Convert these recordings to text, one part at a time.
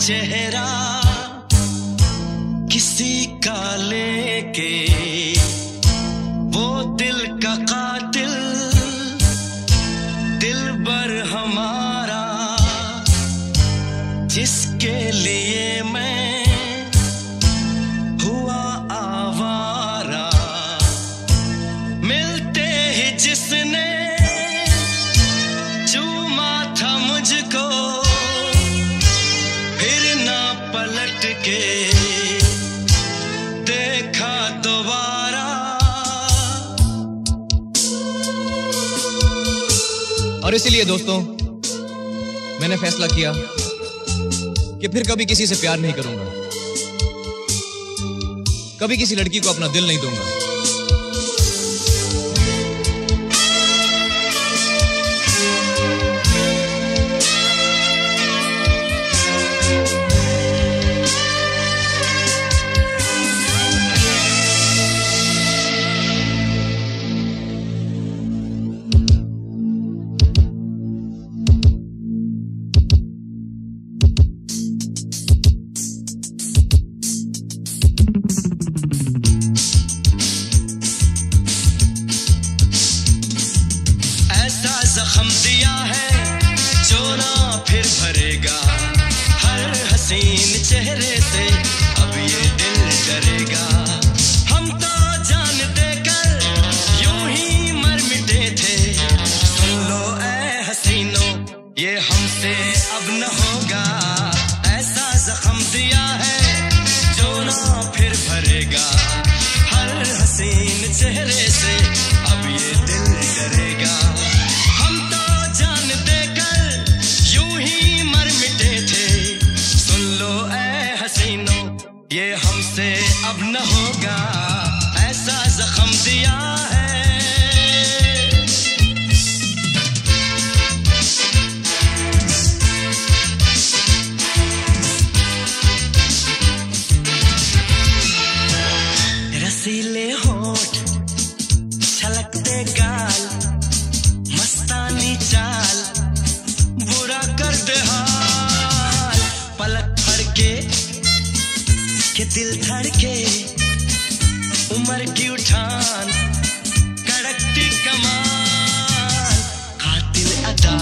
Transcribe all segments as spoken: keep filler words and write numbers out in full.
चेहरा किसी का लेके, वो दिल का कातिल दिलबर हमारा, जिसके लिए मैं हुआ आवारा। मिलते ही जिसने चूमा था मुझको, फिर ना पलट के देखा दोबारा। और इसीलिए दोस्तों मैंने फैसला किया कि फिर कभी किसी से प्यार नहीं करूंगा, कभी किसी लड़की को अपना दिल नहीं दूंगा। जख्म दिया है जो ना फिर भरेगा, हर हसीन चेहरे से अब ये दिल डरेगा। हम तो जान देकर यूं ही मर मिटे थे, सुन लो ऐ हसीनों ये हमसे अब न होगा। ऐसा जख्म दिया है जो ना फिर भरेगा, हर हसीन चेहरे से अब ये दिल डरेगा। ये हमसे अब न होगा, ऐसा जख्म दिया है। रसीले होठ, छलकते गाल, मस्तानी चाल, बुरा कर दे हाल। पलक फड़के के दिल धड़के, उम्र की उठान, कड़कती कमाल, कातिल अदा,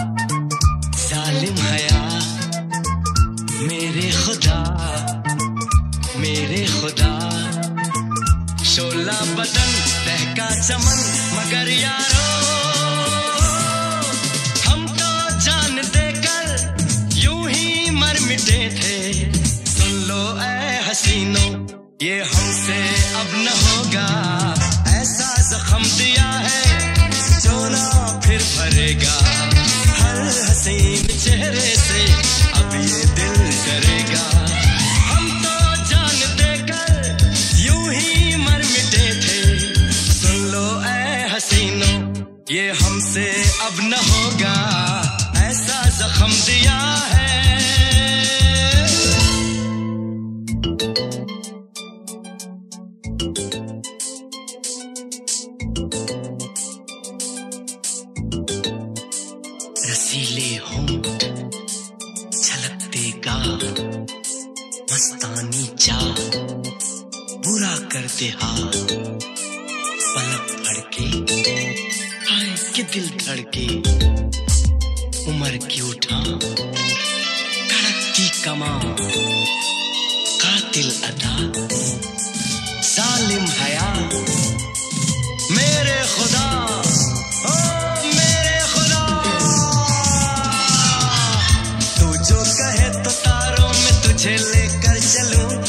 जालिम हया, मेरे खुदा मेरे खुदा। शोला बदन दहका चमन, मगर यारो हम तो जान देकर यूं ही मर मिटे थे। सुन लो ऐ हसीनों ये हमसे अब न होगा, ऐसा जख्म दिया है जो ना फिर भरेगा, हर हसीन चेहरे से अब ये दिल डरेगा। हम तो जान देकर यूं ही मर मिटे थे, सुन लो ऐ हसीनों ये हमसे अब न होगा, ऐसा जख्म दिया है। रसीले होंठ, छलकते गाल, मस्तानी चाल, बुरा करते हाल। पलक फड़के हाय के दिल धड़के, उम्र की उठान, कड़कती कमान, कातिल अदा, जालिम हया, मेरे खुदा ओ मेरे खुदा। तू जो कहे तो तारों में तुझे लेकर चलूं,